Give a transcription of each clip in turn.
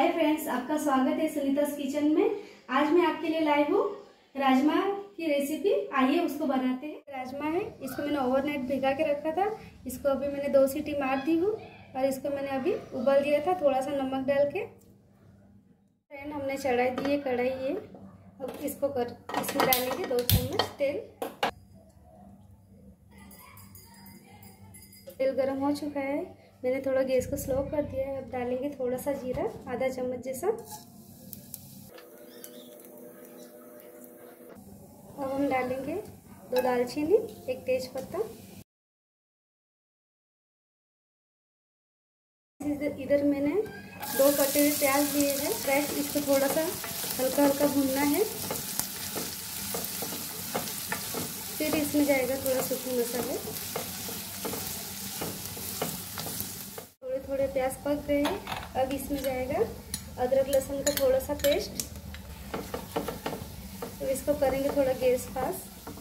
Hi friends, आपका स्वागत है सुनीता's किचन में। आज मैं आपके लिए लाई हूँ राजमा की रेसिपी। आइए उसको बनाते हैं। राजमा है, इसको मैंने ओवरनाइट भिगा के रखा था। इसको अभी मैंने 2 सीटी मार दी हूँ और इसको मैंने अभी उबाल दिया था थोड़ा सा नमक डाल के। फ्रेंड, हमने चढ़ाई दी है कढ़ाई ये। अब इसमें डालेंगे 2 चम्मच तेल। तेल गरम हो चुका है, मैंने थोड़ा गैस को स्लो कर दिया है। अब डालेंगे थोड़ा सा जीरा, आधा चम्मच जैसा। अब हम डालेंगे 2 दालचीनी, 1 तेज पत्ता। इधर मैंने 2 कटे हुए प्याज लिए हैं फ्रेश। इसको थोड़ा सा हल्का हल्का भूनना है। फिर इसमें जाएगा थोड़ा सूखे मसाले। थोड़े प्याज पक गए हैं। अब इसमें जाएगा अदरक लहसुन का थोड़ा सा पेस्ट। तो इसको करेंगे थोड़ा गैस पास।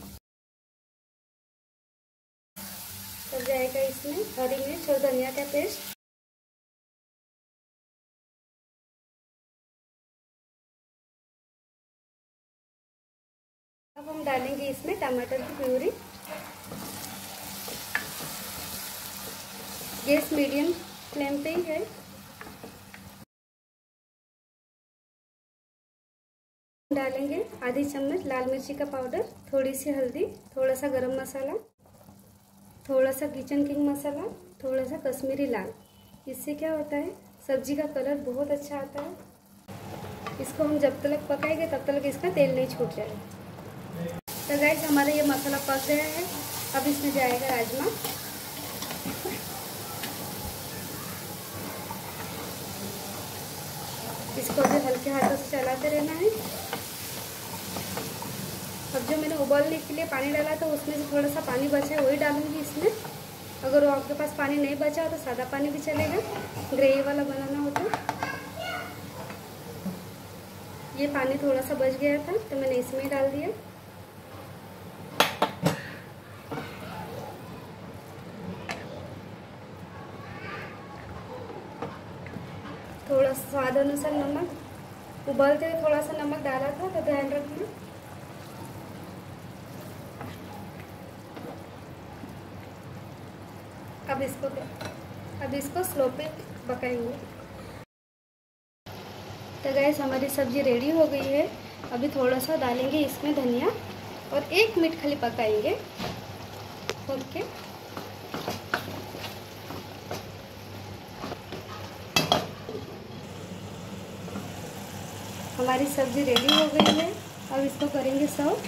तब जाएगा इसमें हरी मिर्च और धनिया का पेस्ट। अब हम डालेंगे इसमें टमाटर की प्यूरी। गैस मीडियम फ्लेम पे ही है। डालेंगे आधी चम्मच लाल मिर्ची का पाउडर, थोड़ी सी हल्दी, थोड़ा सा गरम मसाला, थोड़ा सा किचन किंग मसाला, थोड़ा सा कश्मीरी लाल। इससे क्या होता है, सब्जी का कलर बहुत अच्छा आता है। इसको हम जब तक पकाएंगे तब तक इसका तेल नहीं छूट जाएगा। तो गाइस, हमारा ये मसाला पक गया है। अब इसमें जाएगा राजमा। इसको भी हल्के हाथों से चलाते रहना है। अब जो मैंने उबालने के लिए पानी डाला था उसमें से थोड़ा सा पानी बचा है, वही डालूंगी इसमें। अगर वो आपके पास पानी नहीं बचा हो तो सादा पानी भी चलेगा, ग्रेवी वाला बनाना हो तो। ये पानी थोड़ा सा बच गया था तो मैंने इसमें ही डाल दिया। थोड़ा स्वाद अनुसार नमक। उबालते हुए थोड़ा सा नमक डाला था तो ध्यान रखना। अब इसको स्लो पे पकाएंगे। तो गैस, हमारी सब्जी रेडी हो गई है। अभी थोड़ा सा डालेंगे इसमें धनिया और 1 मिनट खाली पकाएंगे खोल के। हमारी सब्जी रेडी हो गई है। अब इसको करेंगे सर्व।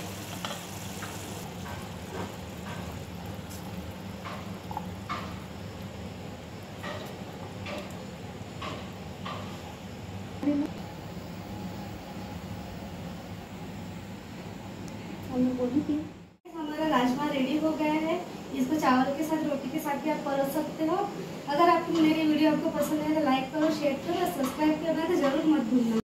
हमारा राजमा रेडी हो गया है। इसको चावल के साथ, रोटी के साथ भी आप परोस सकते हो। अगर आपको मेरी वीडियो पसंद है तो लाइक करो, शेयर करो और सब्सक्राइब करना तो जरूर मत भूलना।